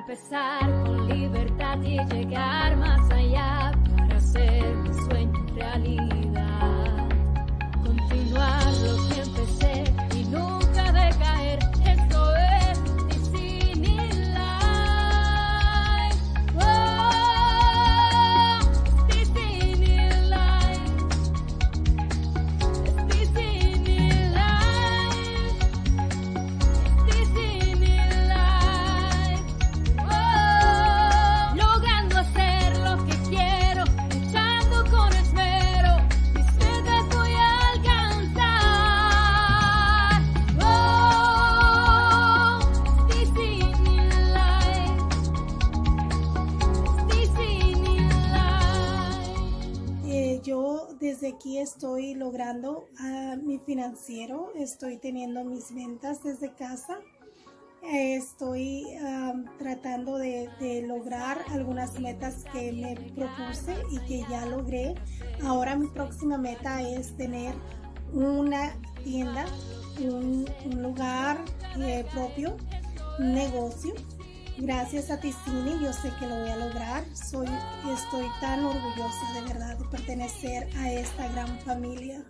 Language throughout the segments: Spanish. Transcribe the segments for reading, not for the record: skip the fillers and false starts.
Empezar con libertad y llegar más allá para hacer mi sueño realidad. Continuar lo que empecé y nunca decaer. Esto es Ticini Life. Oh, Ticini Life. Ticini Life. Ticini Life. Oh, logrando hacer lo que quiero, luchando con esmero, mis metas voy a alcanzar. Oh, Ticini Life. Ticini Life. Yo desde aquí estoy logrando mi financiero, estoy teniendo mis ventas desde casa, estoy tratando de lograr algunas metas que me propuse y que ya logré. Ahora mi próxima meta es tener una tienda, un lugar propio, un negocio. Gracias a Ticini yo sé que lo voy a lograr. Estoy tan orgullosa de verdad de pertenecer a esta gran familia.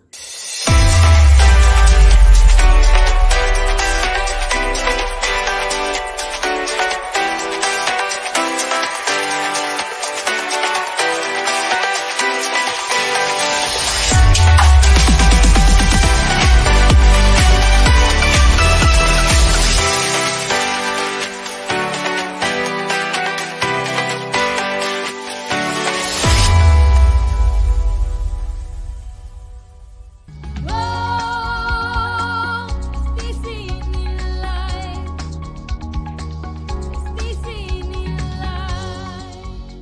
Oh, Ticini Life. Ticini Life.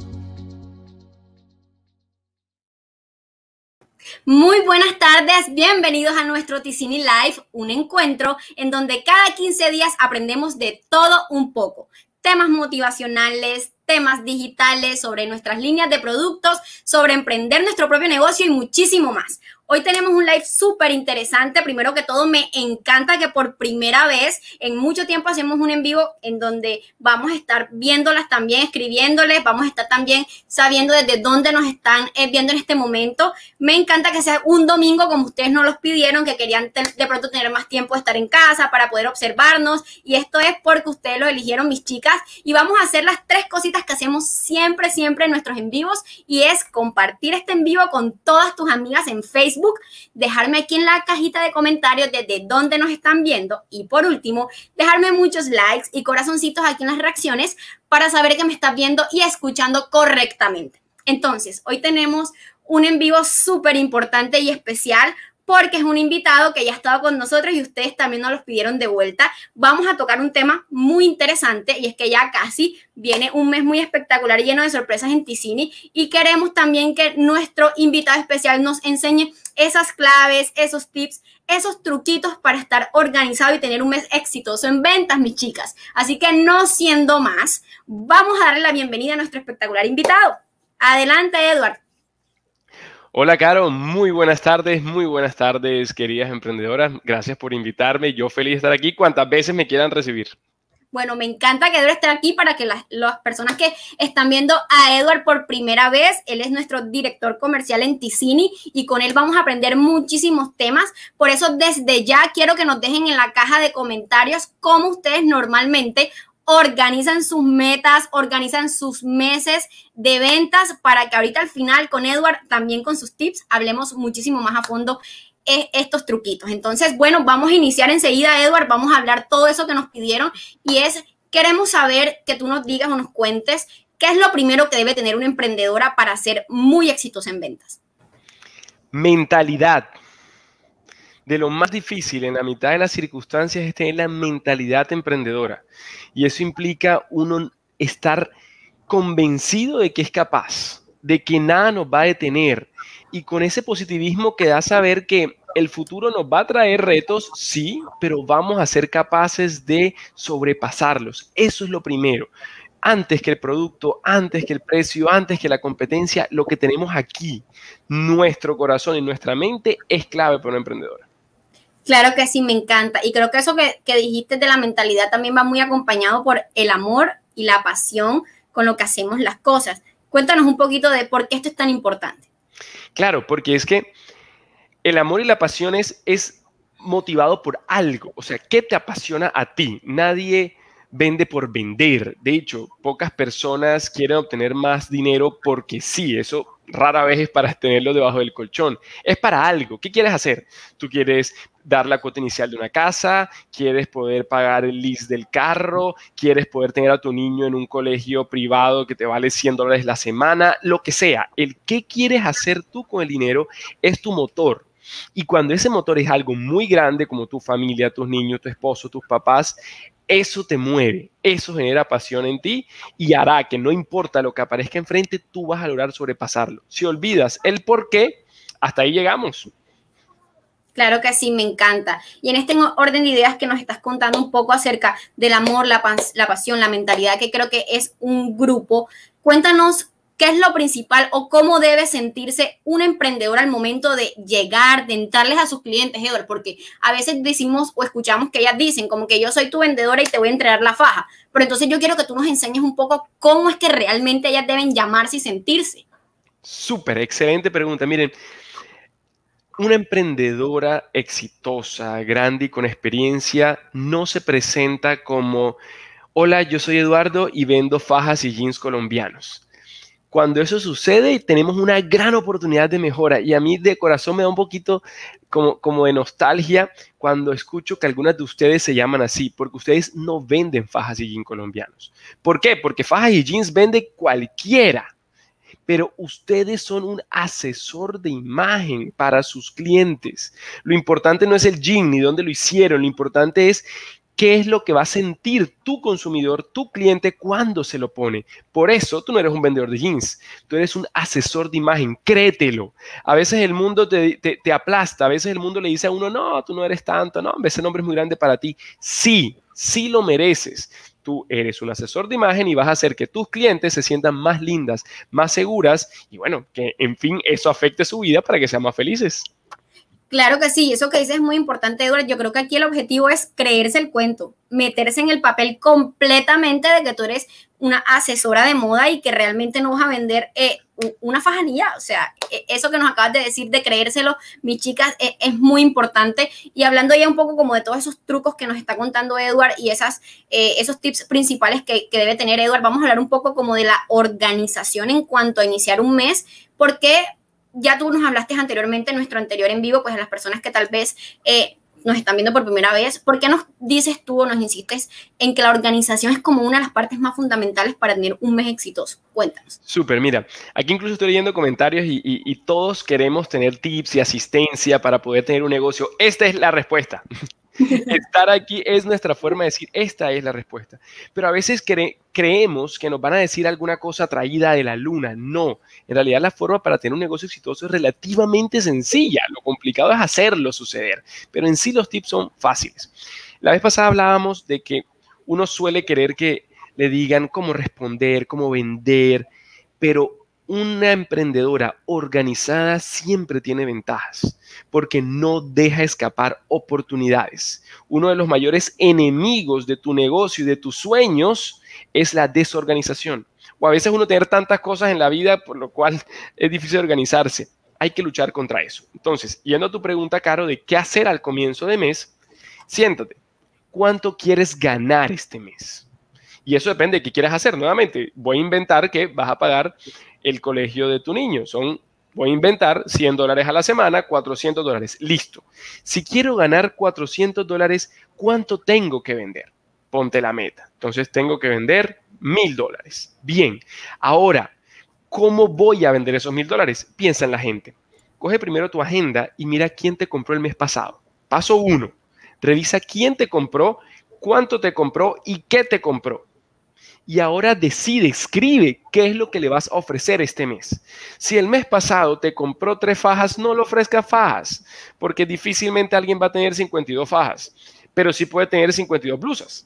Muy buenas tardes, bienvenidos a nuestro Ticini Life, un encuentro en donde cada 15 días aprendemos de todo un poco. Temas motivacionales, temas digitales, sobre nuestras líneas de productos, sobre emprender nuestro propio negocio y muchísimo más. Hoy tenemos un live súper interesante. Primero que todo, me encanta que por primera vez en mucho tiempo hacemos un en vivo en donde vamos a estar viéndolas también, escribiéndoles, vamos a estar también sabiendo desde dónde nos están viendo en este momento. Me encanta que sea un domingo como ustedes nos los pidieron, que querían de pronto tener más tiempo de estar en casa para poder observarnos, y esto es porque ustedes lo eligieron, mis chicas, y vamos a hacer las 3 cositas que hacemos siempre en nuestros en vivos, y es compartir este en vivo con todas tus amigas en Facebook, dejarme aquí en la cajita de comentarios desde dónde nos están viendo, y por último, dejarme muchos likes y corazoncitos aquí en las reacciones para saber que me estás viendo y escuchando correctamente. Entonces, hoy tenemos un en vivo súper importante y especial porque es un invitado que ya ha estado con nosotros y ustedes también nos los pidieron de vuelta. Vamos a tocar un tema muy interesante, y es que ya casi viene un mes muy espectacular y lleno de sorpresas en Ticini, y queremos también que nuestro invitado especial nos enseñe esas claves, esos tips, esos truquitos para estar organizado y tener un mes exitoso en ventas, mis chicas. Así que no siendo más, vamos a darle la bienvenida a nuestro espectacular invitado. Adelante, Edward. Hola, Caro, muy buenas tardes, queridas emprendedoras. Gracias por invitarme. Yo feliz de estar aquí cuantas veces me quieran recibir. Bueno, me encanta que Edward esté aquí para que las personas que están viendo a Edward por primera vez, él es nuestro director comercial en Ticini y con él vamos a aprender muchísimos temas. Por eso desde ya quiero que nos dejen en la caja de comentarios cómo ustedes normalmente organizan sus metas, organizan sus meses de ventas, para que ahorita al final con Edward, también con sus tips, hablemos muchísimo más a fondo estos truquitos. Entonces, bueno, vamos a iniciar enseguida, Edward. Vamos a hablar todo eso que nos pidieron, y queremos saber que tú nos digas o nos cuentes qué es lo primero que debe tener una emprendedora para ser muy exitosa en ventas. Mentalidad. De lo más difícil en la mitad de las circunstancias es tener la mentalidad emprendedora. Y eso implica uno estar convencido de que es capaz, de que nada nos va a detener. Y con ese positivismo que da a saber que el futuro nos va a traer retos, sí, pero vamos a ser capaces de sobrepasarlos. Eso es lo primero. Antes que el producto, antes que el precio, antes que la competencia, lo que tenemos aquí, nuestro corazón y nuestra mente, es clave para una emprendedora. Claro que sí, me encanta. Y creo que eso que dijiste de la mentalidad también va muy acompañado por el amor y la pasión con lo que hacemos las cosas. Cuéntanos un poquito de por qué esto es tan importante. Claro, porque es que el amor y la pasión es motivado por algo. O sea, ¿qué te apasiona a ti? Nadie vende por vender. De hecho, pocas personas quieren obtener más dinero porque sí, eso rara vez es para tenerlo debajo del colchón. Es para algo. ¿Qué quieres hacer? Tú quieres dar la cuota inicial de una casa, quieres poder pagar el lease del carro, quieres poder tener a tu niño en un colegio privado que te vale $100 la semana, lo que sea. El qué quieres hacer tú con el dinero es tu motor. Y cuando ese motor es algo muy grande, como tu familia, tus niños, tu esposo, tus papás, eso te mueve, eso genera pasión en ti y hará que no importa lo que aparezca enfrente, tú vas a lograr sobrepasarlo. Si olvidas el por qué, hasta ahí llegamos. Claro que sí, me encanta. Y en este orden de ideas que nos estás contando un poco acerca del amor, la pasión, la mentalidad, que creo que es un grupo, cuéntanos qué es lo principal o cómo debe sentirse un emprendedor al momento de llegar, de entrarles a sus clientes, Edward, porque a veces decimos o escuchamos que ellas dicen como que yo soy tu vendedora y te voy a entregar la faja, pero entonces yo quiero que tú nos enseñes un poco cómo es que realmente ellas deben llamarse y sentirse. Súper, excelente pregunta. Miren, una emprendedora exitosa, grande y con experiencia no se presenta como, hola, yo soy Eduardo y vendo fajas y jeans colombianos. Cuando eso sucede, tenemos una gran oportunidad de mejora y a mí de corazón me da un poquito como de nostalgia cuando escucho que algunas de ustedes se llaman así, porque ustedes no venden fajas y jeans colombianos. ¿Por qué? Porque fajas y jeans vende cualquiera, pero ustedes son un asesor de imagen para sus clientes. Lo importante no es el jean ni dónde lo hicieron, lo importante es qué es lo que va a sentir tu consumidor, tu cliente cuando se lo pone. Por eso tú no eres un vendedor de jeans, tú eres un asesor de imagen, créetelo. A veces el mundo te aplasta, a veces el mundo le dice a uno, no, tú no eres tanto, no, ese nombre es muy grande para ti. Sí, sí lo mereces. Tú eres un asesor de imagen y vas a hacer que tus clientes se sientan más lindas, más seguras y bueno, que en fin, eso afecte su vida para que sean más felices. Claro que sí, eso que dices es muy importante, Edward. Yo creo que aquí el objetivo es creerse el cuento, meterse en el papel completamente de que tú eres una asesora de moda y que realmente no vas a vender una fajanilla. O sea, eso que nos acabas de decir de creérselo, mis chicas, es muy importante. Y hablando ya un poco como de todos esos trucos que nos está contando Edward y esos tips principales que debe tener Edward, vamos a hablar un poco como de la organización en cuanto a iniciar un mes, porque ya tú nos hablaste anteriormente en nuestro anterior en vivo, pues a las personas que tal vez nos están viendo por primera vez, ¿por qué nos dices tú o nos insistes en que la organización es como una de las partes más fundamentales para tener un mes exitoso? Cuéntanos. Súper, mira, aquí incluso estoy leyendo comentarios y todos queremos tener tips y asistencia para poder tener un negocio. Esta es la respuesta. Estar aquí es nuestra forma de decir, esta es la respuesta. Pero a veces creemos que nos van a decir alguna cosa traída de la luna. No, en realidad la forma para tener un negocio exitoso es relativamente sencilla. Lo complicado es hacerlo suceder. Pero en sí los tips son fáciles. La vez pasada hablábamos de que uno suele querer que le digan cómo responder, cómo vender, pero una emprendedora organizada siempre tiene ventajas porque no deja escapar oportunidades. Uno de los mayores enemigos de tu negocio y de tus sueños es la desorganización. O a veces uno tener tantas cosas en la vida por lo cual es difícil organizarse. Hay que luchar contra eso. Entonces, yendo a tu pregunta, Caro, de qué hacer al comienzo de mes, siéntate. ¿Cuánto quieres ganar este mes? Y eso depende de qué quieras hacer. Nuevamente, voy a inventar que vas a pagar el colegio de tu niño. Voy a inventar $100 a la semana, $400. Listo. Si quiero ganar $400, ¿cuánto tengo que vender? Ponte la meta. Entonces tengo que vender $1,000. Bien. Ahora, ¿cómo voy a vender esos $1,000? Piensa en la gente. Coge primero tu agenda y mira quién te compró el mes pasado. Paso 1. Revisa quién te compró, cuánto te compró y qué te compró. Y ahora decide, escribe qué es lo que le vas a ofrecer este mes. Si el mes pasado te compró 3 fajas, no le ofrezcas fajas, porque difícilmente alguien va a tener 52 fajas, pero sí puede tener 52 blusas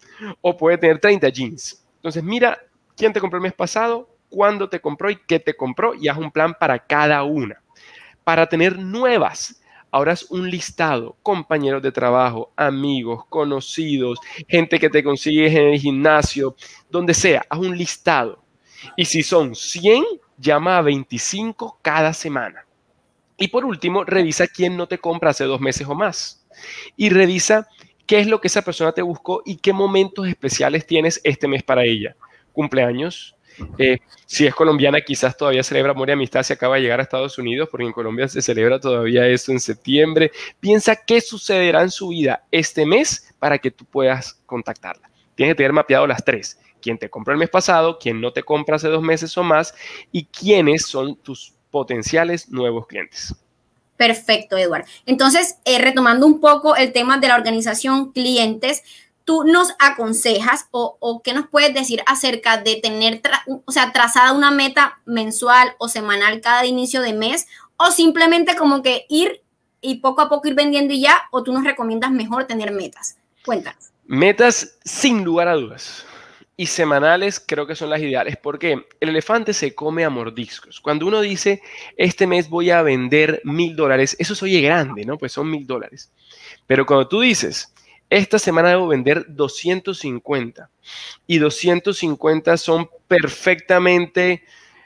o puede tener 30 jeans. Entonces mira quién te compró el mes pasado, cuándo te compró y qué te compró y haz un plan para cada una. Para tener nuevas, Ahora es un listado, compañeros de trabajo, amigos, conocidos, gente que te consigues en el gimnasio, donde sea, haz un listado. Y si son 100, llama a 25 cada semana. Y por último, revisa quién no te compra hace 2 meses o más. Y revisa qué es lo que esa persona te buscó y qué momentos especiales tienes este mes para ella. Cumpleaños. Si es colombiana, quizás todavía celebra Amor y Amistad si acaba de llegar a Estados Unidos, porque en Colombia se celebra todavía eso en septiembre. Piensa qué sucederá en su vida este mes para que tú puedas contactarla. Tienes que tener mapeado las 3. Quién te compró el mes pasado, quién no te compra hace 2 meses o más y quiénes son tus potenciales nuevos clientes. Perfecto, Edward. Entonces, retomando un poco el tema de la organización clientes, ¿tú nos aconsejas o qué nos puedes decir acerca de tener trazada una meta mensual o semanal cada inicio de mes o simplemente como que ir y poco a poco ir vendiendo y ya, o tú nos recomiendas mejor tener metas? Cuéntanos. Metas sin lugar a dudas. Y semanales creo que son las ideales porque el elefante se come a mordiscos. Cuando uno dice, este mes voy a vender $1,000, eso se oye grande, ¿no? Pues son $1,000. Pero cuando tú dices, esta semana debo vender 250 y 250 son perfectamente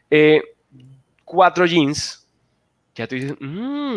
4 jeans, ya tú dices,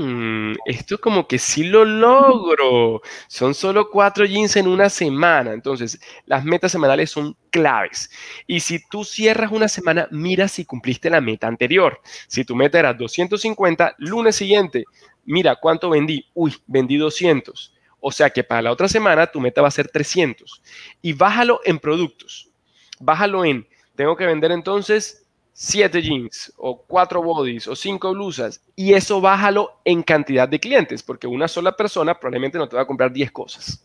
esto como que sí lo logro. Son solo 4 jeans en una semana. Entonces, las metas semanales son claves. Y si tú cierras una semana, mira si cumpliste la meta anterior. Si tu meta era 250, lunes siguiente, mira cuánto vendí. Uy, vendí 200. O sea que para la otra semana tu meta va a ser 300. Y bájalo en productos. Bájalo en, tengo que vender entonces 7 jeans o 4 bodies o 5 blusas y eso bájalo en cantidad de clientes porque una sola persona probablemente no te va a comprar 10 cosas.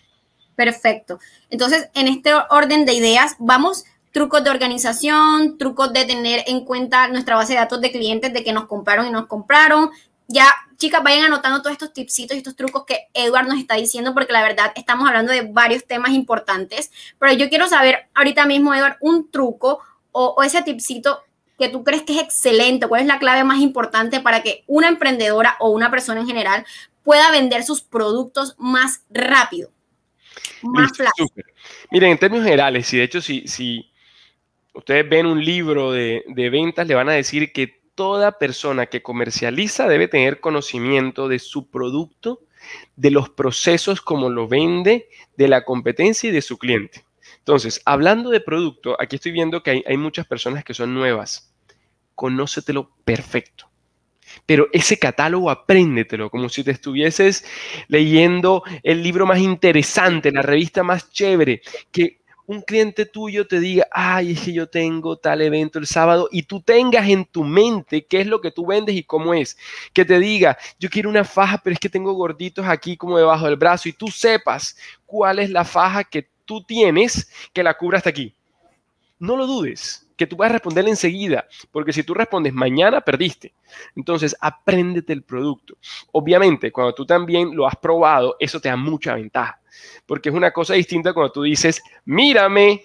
Perfecto. Entonces, en este orden de ideas, vamos trucos de organización, trucos de tener en cuenta nuestra base de datos de clientes de que nos compraron y nos compraron. Ya, chicas, vayan anotando todos estos tipsitos y estos trucos que Edward nos está diciendo porque la verdad estamos hablando de varios temas importantes, pero yo quiero saber ahorita mismo, Edward, un truco o ese tipcito que tú crees que es excelente, cuál es la clave más importante para que una emprendedora o una persona en general pueda vender sus productos más rápido, más fácil. Miren, en términos generales, y de hecho si ustedes ven un libro de ventas, le van a decir que toda persona que comercializa debe tener conocimiento de su producto, de los procesos como lo vende, de la competencia y de su cliente. Entonces, hablando de producto, aquí estoy viendo que hay muchas personas que son nuevas. Conócetelo perfecto. Pero ese catálogo apréndetelo, como si te estuvieses leyendo el libro más interesante, la revista más chévere, que un cliente tuyo te diga, ay, es que yo tengo tal evento el sábado y tú tengas en tu mente qué es lo que tú vendes y cómo es. Que te diga, yo quiero una faja, pero es que tengo gorditos aquí como debajo del brazo y tú sepas cuál es la faja que tú tienes que la cubra hasta aquí. No lo dudes, que tú vas a responderle enseguida, porque si tú respondes mañana, perdiste. Entonces, apréndete el producto. Obviamente, cuando tú también lo has probado, eso te da mucha ventaja, porque es una cosa distinta cuando tú dices, mírame,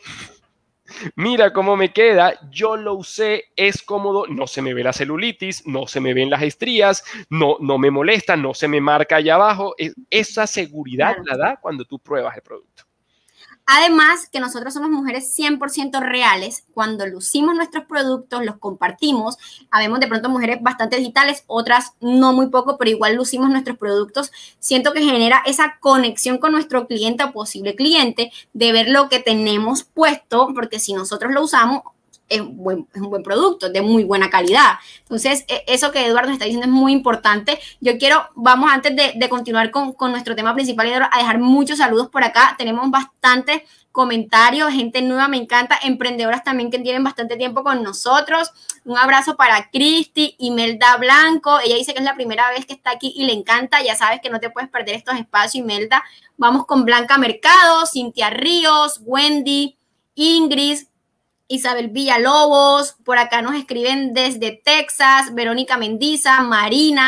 mira cómo me queda, yo lo usé, es cómodo, no se me ve la celulitis, no se me ven las estrías, no me molesta, no se me marca allá abajo. Esa seguridad la da cuando tú pruebas el producto. Además, que nosotros somos mujeres 100% reales. Cuando lucimos nuestros productos, los compartimos. Habemos de pronto mujeres bastante digitales, otras no muy poco, pero igual lucimos nuestros productos. Siento que genera esa conexión con nuestro cliente o posible cliente de ver lo que tenemos puesto, porque si nosotros lo usamos, es un buen producto, de muy buena calidad. Entonces, eso que Eduardo está diciendo es muy importante. Yo quiero, vamos antes de continuar con nuestro tema principal, a dejar muchos saludos por acá. Tenemos bastantes comentarios, gente nueva, me encanta, emprendedoras también que tienen bastante tiempo con nosotros. Un abrazo para Cristi, Imelda Blanco. Ella dice que es la primera vez que está aquí y le encanta. Ya sabes que no te puedes perder estos espacios, Imelda. Vamos con Blanca Mercado, Cintia Ríos, Wendy, Ingrid, Isabel Villalobos, por acá nos escriben desde Texas, Verónica Mendiza, Marina,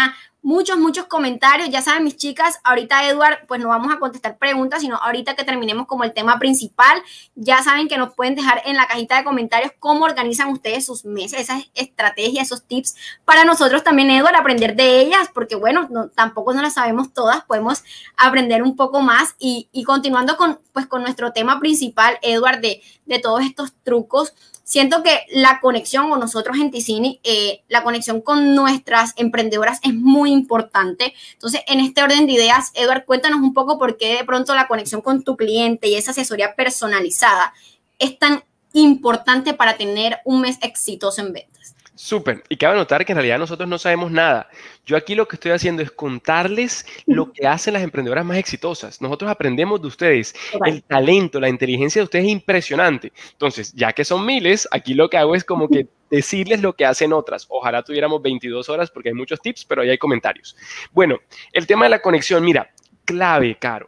muchos comentarios. Ya saben, mis chicas, ahorita Edward, pues no vamos a contestar preguntas, sino ahorita que terminemos como el tema principal, ya saben que nos pueden dejar en la cajita de comentarios cómo organizan ustedes sus meses, esas estrategias, esos tips, para nosotros también, Edward, aprender de ellas, porque bueno, tampoco no las sabemos todas, podemos aprender un poco más y continuando con nuestro tema principal, Edward, de todos estos trucos. Siento que la conexión, o nosotros en Ticini, la conexión con nuestras emprendedoras es muy importante. Entonces, en este orden de ideas, Edward, cuéntanos un poco por qué de pronto la conexión con tu cliente y esa asesoría personalizada es tan importante para tener un mes exitoso en ventas. Súper. Y cabe notar que en realidad nosotros no sabemos nada. Yo aquí lo que estoy haciendo es contarles lo que hacen las emprendedoras más exitosas. Nosotros aprendemos de ustedes. El talento, la inteligencia de ustedes es impresionante. Entonces, ya que son miles, aquí lo que hago es como que decirles lo que hacen otras. Ojalá tuviéramos 22 horas porque hay muchos tips, pero ahí hay comentarios. Bueno, el tema de la conexión, mira, clave, Caro.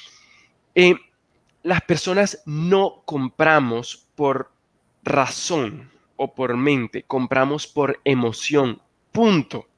Las personas no compramos por razón o por mente, compramos por emoción, punto.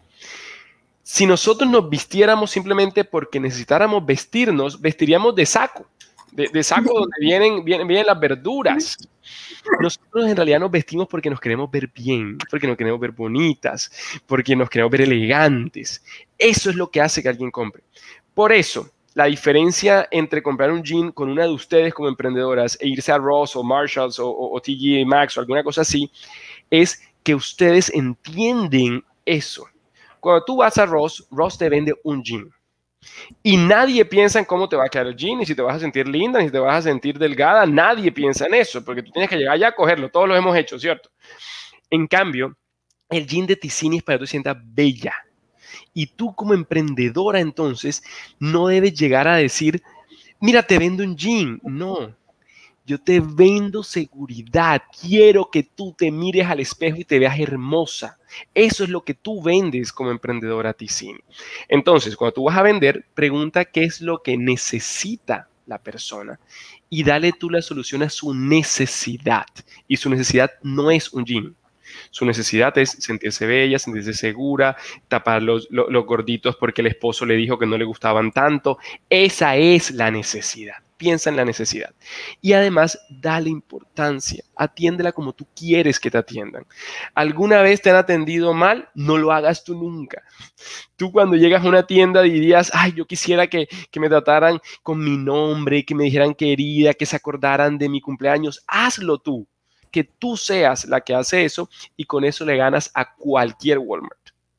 Si nosotros nos vistiéramos simplemente porque necesitáramos vestirnos, vestiríamos de saco, de saco donde vienen las verduras. Nosotros en realidad nos vestimos porque nos queremos ver bien, porque nos queremos ver bonitas, porque nos queremos ver elegantes. Eso es lo que hace que alguien compre. Por eso, la diferencia entre comprar un jean con una de ustedes como emprendedoras e irse a Ross o Marshalls o TJ Maxx o alguna cosa así, es que ustedes entienden eso. Cuando tú vas a Ross, Ross te vende un jean. Y nadie piensa en cómo te va a quedar el jean, ni si te vas a sentir linda, ni si te vas a sentir delgada. Nadie piensa en eso, porque tú tienes que llegar allá a cogerlo. Todos lo hemos hecho, ¿cierto? En cambio, el jean de Ticini es para que tú te sientas bella. Y tú como emprendedora, entonces, no debes llegar a decir, mira, te vendo un jean. No, yo te vendo seguridad. Quiero que tú te mires al espejo y te veas hermosa. Eso es lo que tú vendes como emprendedora Ticini. Entonces, cuando tú vas a vender, pregunta qué es lo que necesita la persona y dale tú la solución a su necesidad. Y su necesidad no es un jean. Su necesidad es sentirse bella, sentirse segura, tapar los gorditos porque el esposo le dijo que no le gustaban tanto. Esa es la necesidad. Piensa en la necesidad. Y además, dale importancia. Atiéndela como tú quieres que te atiendan. ¿Alguna vez te han atendido mal? No lo hagas tú nunca. Tú cuando llegas a una tienda dirías, ay, yo quisiera que me trataran con mi nombre, que me dijeran querida, que se acordaran de mi cumpleaños. Hazlo tú. Que tú seas la que hace eso y con eso le ganas a cualquier Walmart.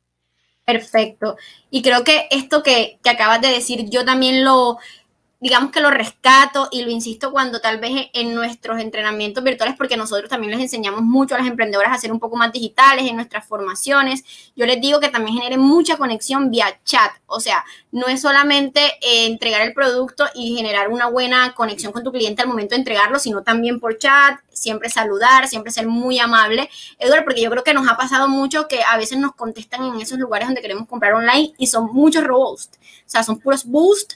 Perfecto. Y creo que esto que acabas de decir, yo también digamos que lo rescato y lo insisto cuando tal vez en nuestros entrenamientos virtuales, porque nosotros también les enseñamos mucho a las emprendedoras a ser un poco más digitales en nuestras formaciones. Yo les digo que también generen mucha conexión vía chat. O sea, no es solamente entregar el producto y generar una buena conexión con tu cliente al momento de entregarlo, sino también por chat, siempre saludar, siempre ser muy amable. Edward, porque yo creo que nos ha pasado mucho que a veces nos contestan en esos lugares donde queremos comprar online y son muchos robots. O sea, son puros boost.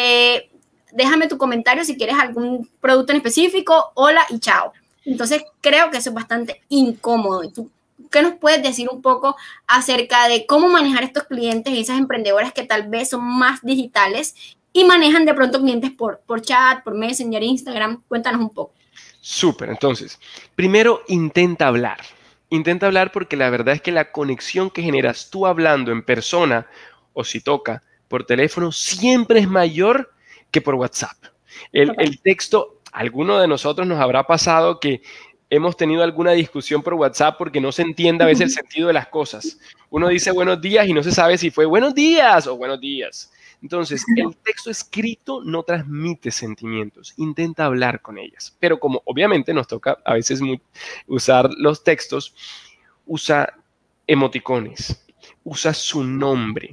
Déjame tu comentario si quieres algún producto en específico, hola y chao. Entonces, creo que eso es bastante incómodo. ¿Y tú qué nos puedes decir un poco acerca de cómo manejar estos clientes y esas emprendedoras que tal vez son más digitales y manejan de pronto clientes por chat, por Messenger, Instagram? Cuéntanos un poco. Súper. Entonces, primero intenta hablar. Intenta hablar porque la verdad es que la conexión que generas tú hablando en persona o si toca por teléfono siempre es mayor que por WhatsApp. El texto, alguno de nosotros nos habrá pasado que hemos tenido alguna discusión por WhatsApp porque no se entiende a veces el sentido de las cosas. Uno dice buenos días y no se sabe si fue buenos días o buenos días. Entonces, el texto escrito no transmite sentimientos. Intenta hablar con ellas. Pero como obviamente nos toca a veces usar los textos, usa emoticones, usa su nombre.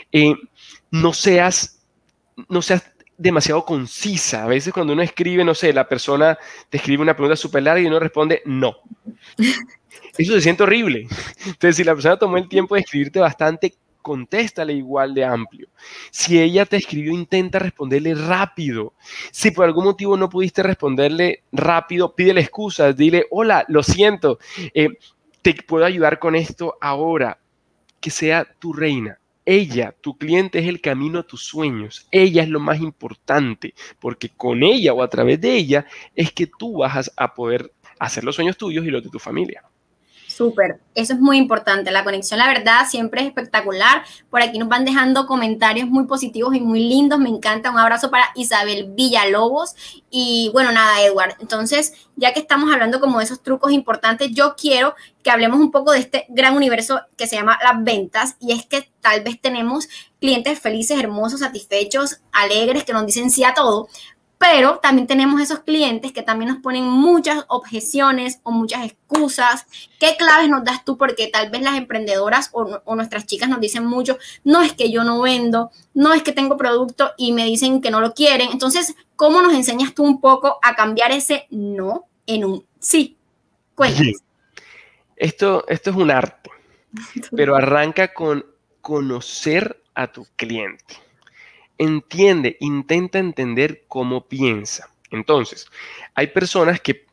No seas demasiado concisa. A veces cuando uno escribe, no sé, la persona te escribe una pregunta súper larga y uno responde no. Eso se siente horrible. Entonces, si la persona tomó el tiempo de escribirte bastante, contéstale igual de amplio. Si ella te escribió, intenta responderle rápido. Si por algún motivo no pudiste responderle rápido, pídele excusas. Dile, hola, lo siento, te puedo ayudar con esto ahora. Que sea tu reina. Ella, tu cliente, es el camino a tus sueños. Ella es lo más importante, porque con ella o a través de ella es que tú vas a poder hacer los sueños tuyos y los de tu familia. Súper, eso es muy importante. La conexión, la verdad, siempre es espectacular. Por aquí nos van dejando comentarios muy positivos y muy lindos. Me encanta. Un abrazo para Isabel Villalobos. Y bueno, nada, Edward. Entonces, ya que estamos hablando como de esos trucos importantes, yo quiero que hablemos un poco de este gran universo que se llama las ventas. Y es que tal vez tenemos clientes felices, hermosos, satisfechos, alegres, que nos dicen sí a todo. Pero también tenemos esos clientes que también nos ponen muchas objeciones o muchas excusas. ¿Qué claves nos das tú? Porque tal vez las emprendedoras o nuestras chicas nos dicen mucho, no es que yo no vendo, no es que tengo producto y me dicen que no lo quieren. Entonces, ¿cómo nos enseñas tú un poco a cambiar ese no en un sí? Cuéntanos. Esto es un arte, pero arranca con conocer a tu cliente. Entiende, intenta entender cómo piensa. Entonces, hay personas que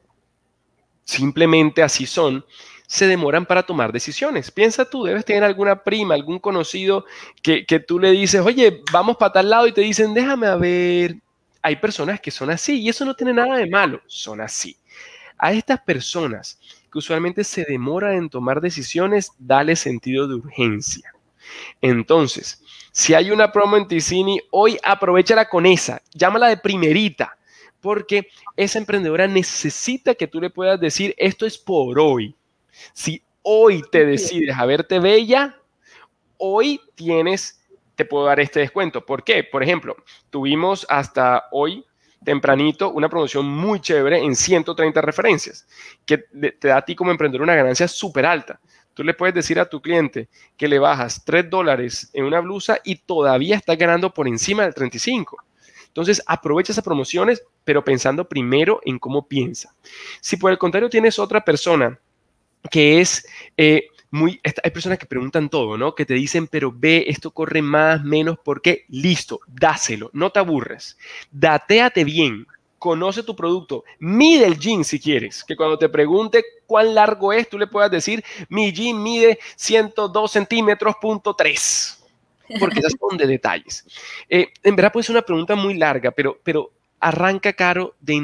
simplemente así son, se demoran para tomar decisiones. Piensa tú, debes tener alguna prima, algún conocido que tú le dices, oye, vamos para tal lado y te dicen, déjame a ver. Hay personas que son así y eso no tiene nada de malo, son así. A estas personas que usualmente se demoran en tomar decisiones, dale sentido de urgencia. Entonces, si hay una promo en Ticini, hoy aprovéchala con esa, llámala de primerita, porque esa emprendedora necesita que tú le puedas decir, esto es por hoy. Si hoy te decides a verte bella, hoy te puedo dar este descuento. ¿Por qué? Por ejemplo, tuvimos hasta hoy, tempranito, una promoción muy chévere en 130 referencias, que te da a ti como emprendedor una ganancia súper alta. Tú le puedes decir a tu cliente que le bajas $3 en una blusa y todavía estás ganando por encima del 35. Entonces, aprovecha esas promociones, pero pensando primero en cómo piensa. Si por el contrario tienes otra persona que es hay personas que preguntan todo, ¿no? Que te dicen, pero ve, esto corre más, menos, ¿por qué? Listo, dáselo, no te aburres. Datéate bien. Conoce tu producto, mide el jean si quieres, que cuando te pregunte cuán largo es, tú le puedas decir, mi jean mide 102 centímetros, punto 3, porque esas son de detalles. En verdad puede ser una pregunta muy larga, pero arranca, Caro, de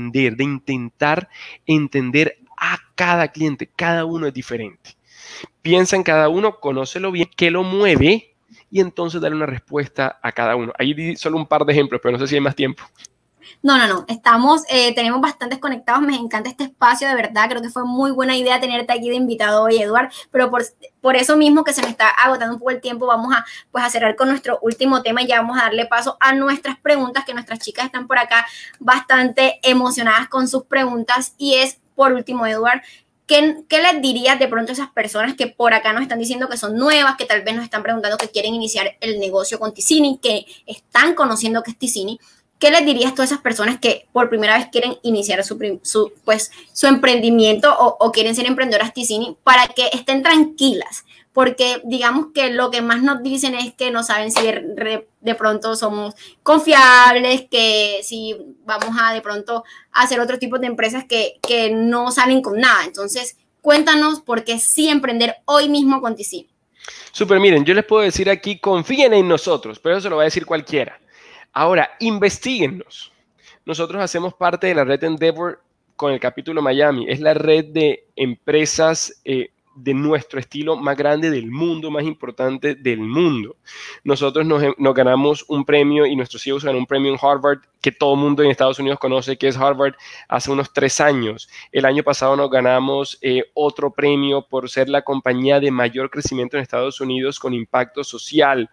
intentar entender a cada cliente, cada uno es diferente. Piensa en cada uno, conócelo bien, qué lo mueve y entonces dale una respuesta a cada uno. Ahí di solo un par de ejemplos, pero no sé si hay más tiempo. No, tenemos bastantes conectados, me encanta este espacio, de verdad, creo que fue muy buena idea tenerte aquí de invitado hoy, Eduard, pero por eso mismo que se me está agotando un poco el tiempo, vamos a cerrar con nuestro último tema y ya vamos a darle paso a nuestras preguntas, que nuestras chicas están por acá bastante emocionadas con sus preguntas, y es, por último, Eduard, ¿qué les dirías de pronto a esas personas que por acá nos están diciendo que son nuevas, que tal vez nos están preguntando que quieren iniciar el negocio con Ticini, que están conociendo que es Ticini? ¿Qué les dirías tú a esas personas que por primera vez quieren iniciar su emprendimiento o quieren ser emprendedoras Ticini para que estén tranquilas? Porque digamos que lo que más nos dicen es que no saben si de pronto somos confiables, que si vamos a de pronto hacer otro tipo de empresas que no salen con nada. Entonces, cuéntanos por qué sí emprender hoy mismo con Ticini. Súper, miren, yo les puedo decir aquí, confíen en nosotros, pero eso lo va a decir cualquiera. Ahora, investíguennos. Nosotros hacemos parte de la red Endeavor con el capítulo Miami. Es la red de empresas de nuestro estilo más grande del mundo, más importante del mundo. Nosotros nos ganamos un premio y nuestros hijos ganó un premio en Harvard que todo el mundo en Estados Unidos conoce que es Harvard hace unos 3 años. El año pasado nos ganamos otro premio por ser la compañía de mayor crecimiento en Estados Unidos con impacto social.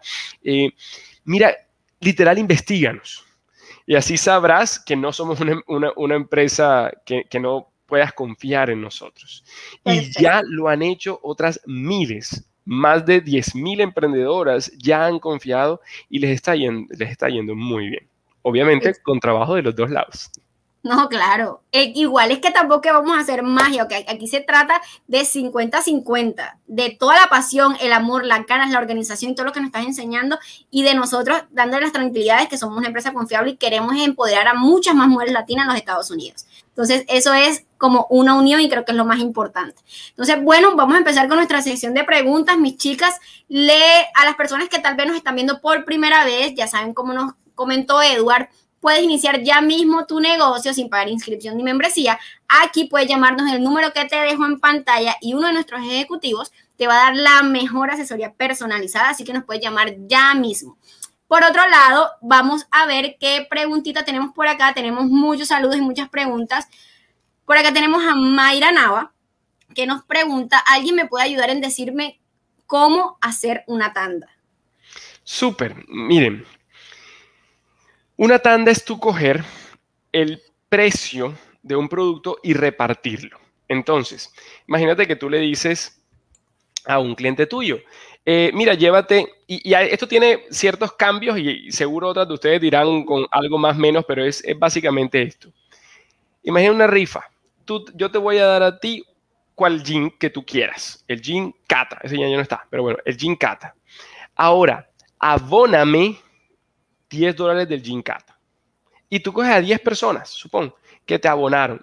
Mira, literal, investíganos. Y así sabrás que no somos una empresa que no puedas confiar en nosotros. Perfecto. Y ya lo han hecho otras miles, más de 10,000 emprendedoras ya han confiado y les está yendo muy bien. Obviamente con trabajo de los dos lados. No, claro. Igual es que tampoco vamos a hacer magia, ¿ok? Aquí se trata de 50-50, de toda la pasión, el amor, las ganas, la organización y todo lo que nos estás enseñando, y de nosotros dándole las tranquilidades que somos una empresa confiable y queremos empoderar a muchas más mujeres latinas en los Estados Unidos. Entonces, eso es como una unión y creo que es lo más importante. Entonces, bueno, vamos a empezar con nuestra sección de preguntas. Mis chicas, a las personas que tal vez nos están viendo por primera vez, ya saben cómo nos comentó Edward, puedes iniciar ya mismo tu negocio sin pagar inscripción ni membresía. Aquí puedes llamarnos el número que te dejo en pantalla y uno de nuestros ejecutivos te va a dar la mejor asesoría personalizada, así que nos puedes llamar ya mismo. Por otro lado, vamos a ver qué preguntita tenemos por acá. Tenemos muchos saludos y muchas preguntas. Por acá tenemos a Mayra Nava, que nos pregunta, ¿alguien me puede ayudar en decirme cómo hacer una tanda? Súper, miren. Una tanda es tú coger el precio de un producto y repartirlo. Entonces, imagínate que tú le dices a un cliente tuyo, mira, llévate, y esto tiene ciertos cambios y seguro otras de ustedes dirán con algo más menos, pero es básicamente esto. Imagina una rifa. Yo te voy a dar a ti cual jean que tú quieras. El jean Cata, ese ya no está, pero bueno, el jean Cata. Ahora, abóname $10 del jean Cata. Y tú coges a 10 personas, supón, que te abonaron.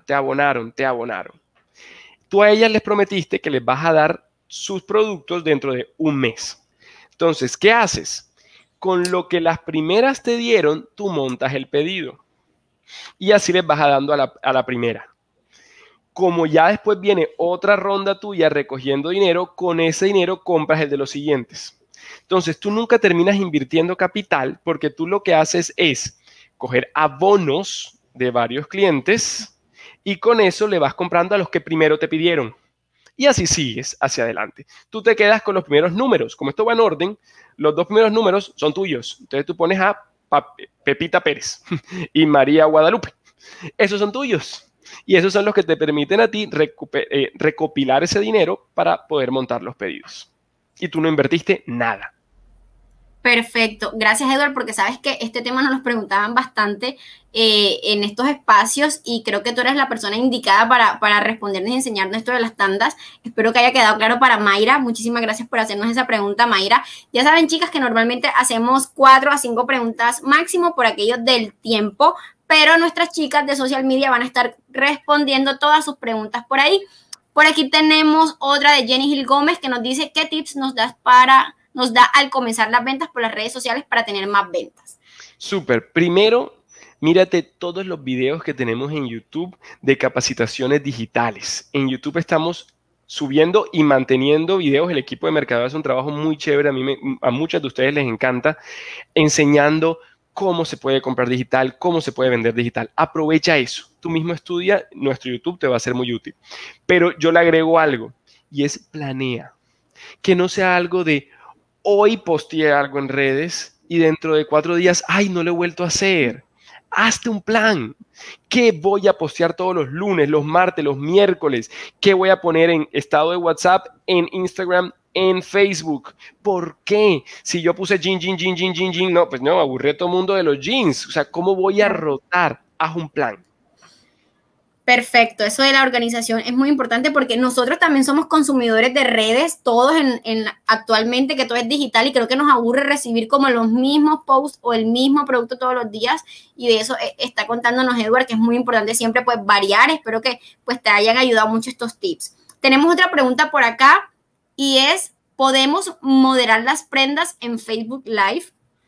Tú a ellas les prometiste que les vas a dar sus productos dentro de un mes. Entonces, ¿qué haces? Con lo que las primeras te dieron, tú montas el pedido. Y así les vas dando a la primera. Como ya después viene otra ronda tuya recogiendo dinero, con ese dinero compras el de los siguientes. Entonces, tú nunca terminas invirtiendo capital porque tú lo que haces es coger abonos de varios clientes y con eso le vas comprando a los que primero te pidieron. Y así sigues hacia adelante. Tú te quedas con los primeros números. Como esto va en orden, los 2 primeros números son tuyos. Entonces tú pones a Pepita Pérez y María Guadalupe. Esos son tuyos. Y esos son los que te permiten a ti recopilar ese dinero para poder montar los pedidos. Y tú no invertiste nada. Perfecto. Gracias, Edward, porque sabes que este tema nos lo preguntaban bastante en estos espacios y creo que tú eres la persona indicada para respondernos y enseñarnos esto de las tandas. Espero que haya quedado claro para Mayra. Muchísimas gracias por hacernos esa pregunta, Mayra. Ya saben, chicas, que normalmente hacemos 4 a 5 preguntas máximo por aquello del tiempo, pero nuestras chicas de social media van a estar respondiendo todas sus preguntas por ahí. Por aquí tenemos otra de Jenny Gil Gómez que nos dice, ¿qué tips nos da al comenzar las ventas por las redes sociales para tener más ventas? Súper. Primero, mírate todos los videos que tenemos en YouTube de capacitaciones digitales. En YouTube estamos subiendo y manteniendo videos. El equipo de mercadeo hace un trabajo muy chévere. A muchas de ustedes les encanta enseñando cómo se puede comprar digital, cómo se puede vender digital. Aprovecha eso. Tú mismo estudia, nuestro YouTube te va a ser muy útil. Pero yo le agrego algo y es planea. Que no sea algo de hoy posteé algo en redes y dentro de 4 días, ay, no lo he vuelto a hacer. Hazte un plan. ¿Qué voy a postear todos los lunes, los martes, los miércoles? ¿Qué voy a poner en estado de WhatsApp, en Instagram, en Facebook? ¿Por qué? Si yo puse jean, no, pues no, aburrí a todo el mundo de los jeans. O sea, ¿cómo voy a rotar? Haz un plan. Perfecto, eso de la organización es muy importante porque nosotros también somos consumidores de redes, todos actualmente que todo es digital y creo que nos aburre recibir como los mismos posts o el mismo producto todos los días y de eso está contándonos Edward, que es muy importante siempre pues variar. Espero que pues te hayan ayudado mucho estos tips. Tenemos otra pregunta por acá y es, ¿podemos moderar las prendas en Facebook Live?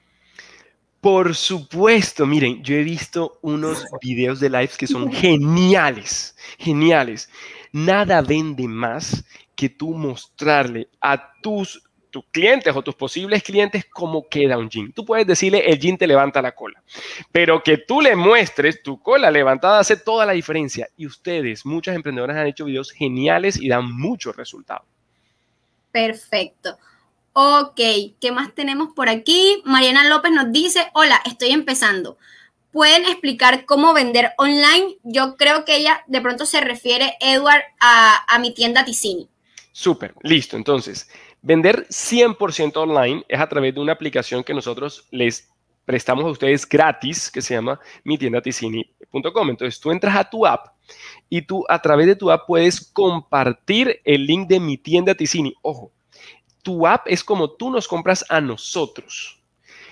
Por supuesto, miren, yo he visto unos videos de lives que son geniales, geniales. Nada vende más que tú mostrarle a tus clientes o tus posibles clientes cómo queda un jean. Tú puedes decirle, el jean te levanta la cola, pero que tú le muestres tu cola levantada hace toda la diferencia. Y ustedes, muchas emprendedoras han hecho videos geniales y dan muchos resultados. Perfecto. Ok, ¿qué más tenemos por aquí? Mariana López nos dice, hola, estoy empezando. ¿Pueden explicar cómo vender online? Yo creo que ella de pronto se refiere, Edward, a mi tienda Ticini. Súper, listo. Entonces, vender 100% online es a través de una aplicación que nosotros les prestamos a ustedes gratis, que se llama mitiendaticini.com. Entonces, tú entras a tu app y tú a través de tu app puedes compartir el link de Mi Tienda Ticini. Ojo. Tu app es como tú nos compras a nosotros.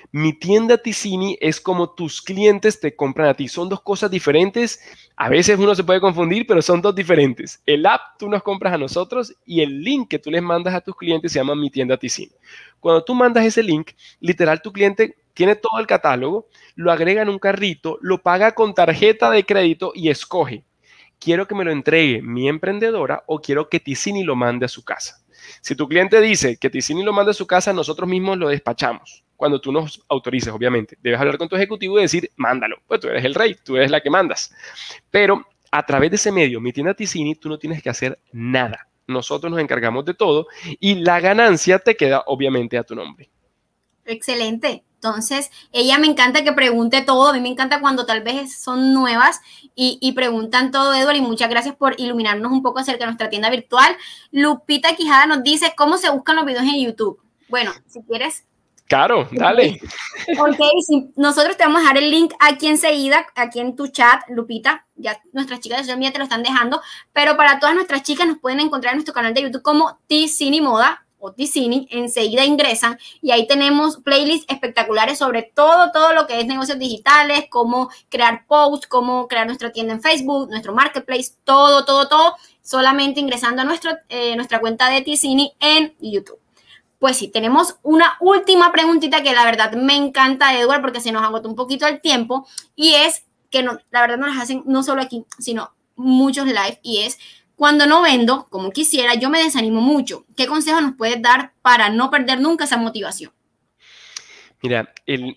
Mi tienda Ticini es como tus clientes te compran a ti. Son dos cosas diferentes. A veces uno se puede confundir, pero son dos diferentes. El app tú nos compras a nosotros y el link que tú les mandas a tus clientes se llama Mi Tienda Ticini. Cuando tú mandas ese link, literal tu cliente tiene todo el catálogo, lo agrega en un carrito, lo paga con tarjeta de crédito y escoge. Quiero que me lo entregue mi emprendedora o quiero que Ticini lo mande a su casa. Si tu cliente dice que Ticini lo mande a su casa, nosotros mismos lo despachamos. Cuando tú nos autorices, obviamente. Debes hablar con tu ejecutivo y decir, mándalo. Pues tú eres el rey, tú eres la que mandas. Pero a través de ese medio, Mi Tienda Ticini, tú no tienes que hacer nada. Nosotros nos encargamos de todo y la ganancia te queda, obviamente, a tu nombre. Excelente. Entonces, ella me encanta que pregunte todo. A mí me encanta cuando tal vez son nuevas y preguntan todo, Edward, y muchas gracias por iluminarnos un poco acerca de nuestra tienda virtual. Lupita Quijada nos dice, ¿cómo se buscan los videos en YouTube? Bueno, si quieres... Claro, dale. Ok, sí, nosotros te vamos a dejar el link aquí enseguida, aquí en tu chat, Lupita. Ya nuestras chicas de social media te lo están dejando. Pero para todas nuestras chicas nos pueden encontrar en nuestro canal de YouTube como Ticini Moda o Ticini. Enseguida ingresan y ahí tenemos playlists espectaculares sobre todo lo que es negocios digitales, cómo crear posts, cómo crear nuestra tienda en Facebook, nuestro marketplace, todo. Solamente ingresando a nuestra cuenta de Ticini en YouTube. Pues sí, tenemos una última preguntita que la verdad me encanta, Edward, porque se nos agotó un poquito el tiempo y es que la verdad nos las hacen no solo aquí, sino muchos live y es cuando no vendo como quisiera, yo me desanimo mucho. ¿Qué consejo nos puedes dar para no perder nunca esa motivación? Mira, el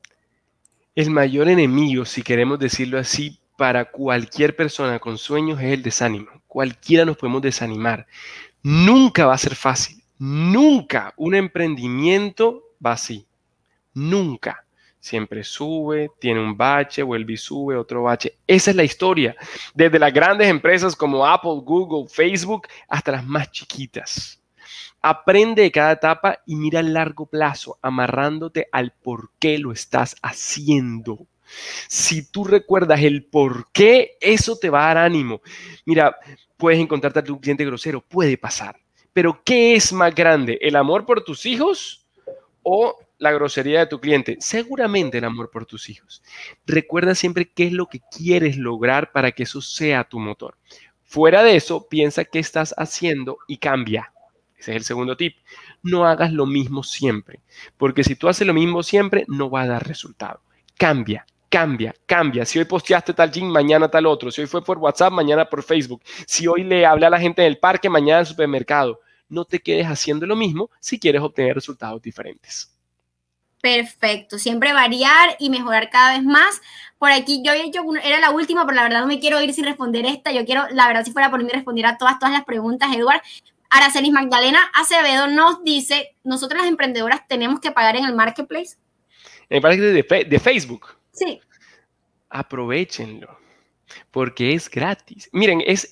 mayor enemigo, si queremos decirlo así, para cualquier persona con sueños es el desánimo. Cualquiera nos podemos desanimar. Nunca va a ser fácil. Nunca un emprendimiento va así. Nunca. Siempre sube, tiene un bache, vuelve y sube, otro bache. Esa es la historia. Desde las grandes empresas como Apple, Google, Facebook, hasta las más chiquitas. Aprende de cada etapa y mira a largo plazo, amarrándote al por qué lo estás haciendo. Si tú recuerdas el por qué, eso te va a dar ánimo. Mira, puedes encontrarte a tu cliente grosero, puede pasar. Pero ¿qué es más grande? ¿El amor por tus hijos o la grosería de tu cliente? Seguramente el amor por tus hijos. Recuerda siempre qué es lo que quieres lograr para que eso sea tu motor. Fuera de eso, piensa qué estás haciendo y cambia. Ese es el segundo tip. No hagas lo mismo siempre, porque si tú haces lo mismo siempre, no va a dar resultado. Cambia. Si hoy posteaste tal jean, mañana tal otro. Si hoy fue por WhatsApp, mañana por Facebook. Si hoy le hablé a la gente en el parque, mañana en el supermercado. No te quedes haciendo lo mismo si quieres obtener resultados diferentes. Perfecto. Siempre variar y mejorar cada vez más. Por aquí yo había hecho, era la última, pero la verdad no me quiero ir sin responder esta. Yo quiero, la verdad, si fuera por mí, responder a todas las preguntas, Edward. Aracelis Magdalena Acevedo nos dice, ¿nosotras las emprendedoras tenemos que pagar en el marketplace? En el marketplace de Facebook. Sí. Aprovechenlo, porque es gratis. Miren, es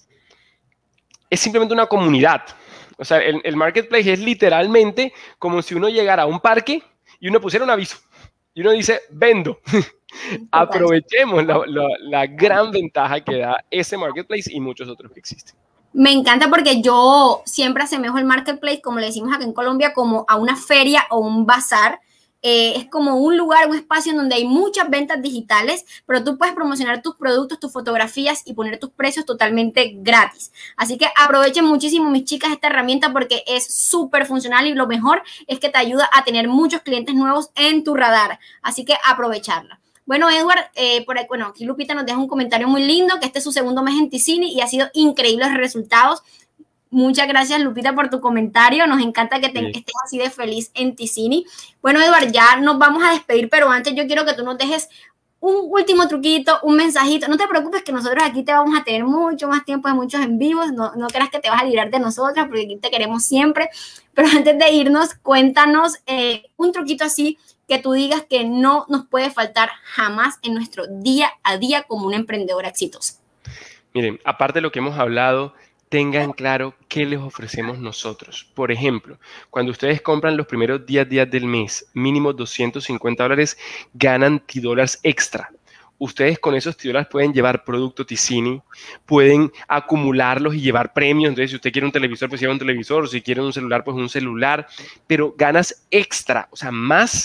simplemente una comunidad. O sea, el marketplace es literalmente como si uno llegara a un parque y uno pusiera un aviso. Y uno dice, vendo. Aprovechemos la gran ventaja que da ese marketplace y muchos otros que existen. Me encanta porque yo siempre asemejo el marketplace, como le decimos acá en Colombia, como a una feria o un bazar. Es como un lugar, un espacio en donde hay muchas ventas digitales, pero tú puedes promocionar tus productos, tus fotografías y poner tus precios totalmente gratis. Así que aprovechen muchísimo, mis chicas, esta herramienta porque es súper funcional y lo mejor es que te ayuda a tener muchos clientes nuevos en tu radar. Así que aprovecharla. Bueno, Edward, aquí Lupita nos deja un comentario muy lindo, que este es su segundo mes en Ticini y ha sido increíbles resultados. Muchas gracias, Lupita, por tu comentario. Nos encanta que estés así de feliz en Ticini. Bueno, Edward, ya nos vamos a despedir, pero antes yo quiero que tú nos dejes un último truquito, un mensajito. No te preocupes que nosotros aquí te vamos a tener mucho más tiempo de muchos en vivos. No creas que te vas a librar de nosotras porque aquí te queremos siempre. Pero antes de irnos, cuéntanos un truquito así que tú digas que no nos puede faltar jamás en nuestro día a día como una emprendedora exitosa. Miren, aparte de lo que hemos hablado, tengan claro qué les ofrecemos nosotros. Por ejemplo, cuando ustedes compran los primeros 10 días del mes, mínimo $250, ganan $10 extra. Ustedes con esos $10 pueden llevar producto Ticini, pueden acumularlos y llevar premios. Entonces, si usted quiere un televisor, pues lleva un televisor. Si quiere un celular, pues un celular. Pero ganas extra, o sea, más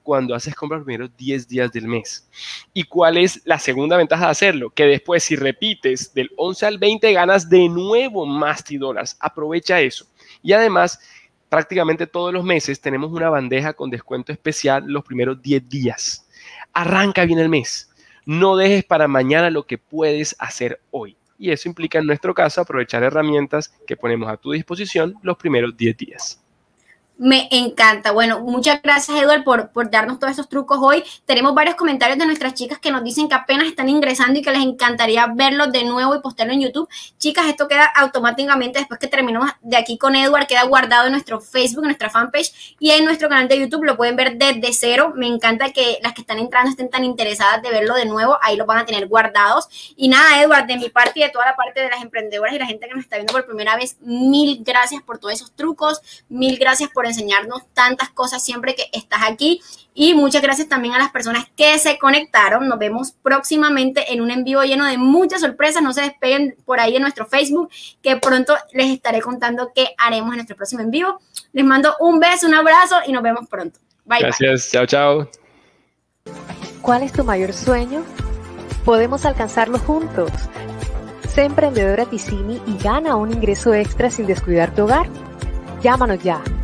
cuando haces compras los primeros 10 días del mes. ¿Y cuál es la segunda ventaja de hacerlo? Que después, si repites del 11 al 20, ganas de nuevo más $10. Aprovecha eso. Y además, prácticamente todos los meses tenemos una bandeja con descuento especial los primeros 10 días. Arranca bien el mes. No dejes para mañana lo que puedes hacer hoy. Y eso implica, en nuestro caso, aprovechar herramientas que ponemos a tu disposición los primeros 10 días. Me encanta. Bueno, muchas gracias, Edward, por darnos todos esos trucos hoy. Tenemos varios comentarios de nuestras chicas que nos dicen que apenas están ingresando y que les encantaría verlos de nuevo y postearlo en YouTube. Chicas, esto queda automáticamente después que terminemos de aquí con Edward, queda guardado en nuestro Facebook, en nuestra fanpage y en nuestro canal de YouTube. Lo pueden ver desde cero. Me encanta que las que están entrando estén tan interesadas de verlo de nuevo. Ahí los van a tener guardados. Y nada, Edward, de mi parte y de toda la parte de las emprendedoras y la gente que nos está viendo por primera vez, mil gracias por todos esos trucos. Mil gracias por enseñarnos tantas cosas siempre que estás aquí, y muchas gracias también a las personas que se conectaron. Nos vemos próximamente en un en vivo lleno de muchas sorpresas. No se despeguen por ahí en nuestro Facebook, que pronto les estaré contando qué haremos en nuestro próximo en vivo. Les mando un beso, un abrazo y nos vemos pronto. Bye. Gracias, chao, chao. ¿Cuál es tu mayor sueño? Podemos alcanzarlo juntos. Sé emprendedora Ticini y gana un ingreso extra sin descuidar tu hogar. Llámanos ya